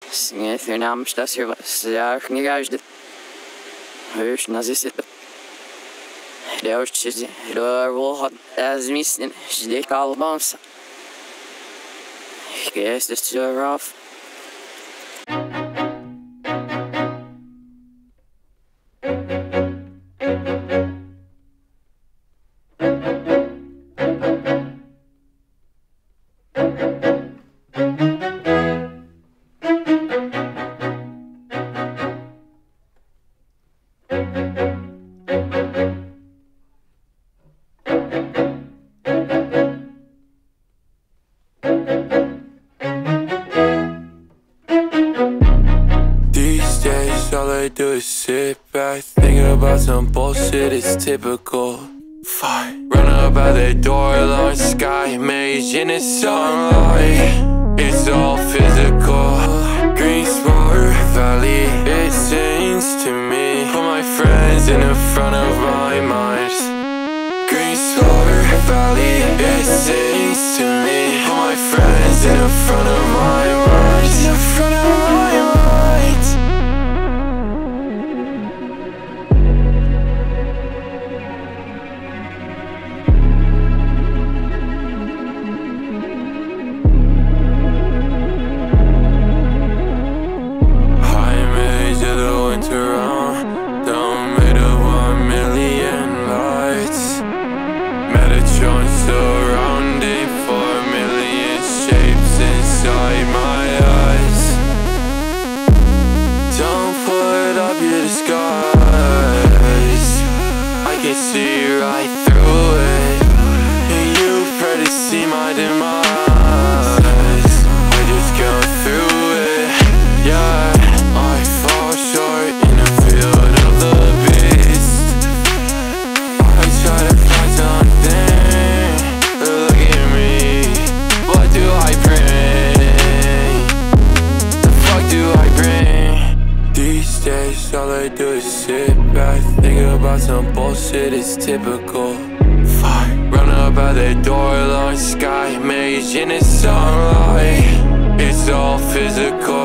Если нам что-то сверх не каждый, уж назисит. Лёшчизи, лёрволхот, азмиснин, жди колбамса. Если все раф. All I do is sit back, thinking about some bullshit, it's typical. Fight. Run up out the door, long sky, mage in the sunlight. It's all physical. Green Spar Valley, it sings to me. Put my friends in the front of my mind. Green Spar Valley, it sings to me. Put my friends in the front of my mind. In the front of my mind. Surrounded for a million shapes inside my eyes. Don't put up your disguise, I can see right through it. And you pray to see my demise. I just go through it, yeah. I fall short in the field of the beast. I try to find something. All I do is sit back, thinking about some bullshit, it's typical. Fight. Run up out the door, long sky, mage in the sunlight. It's all physical.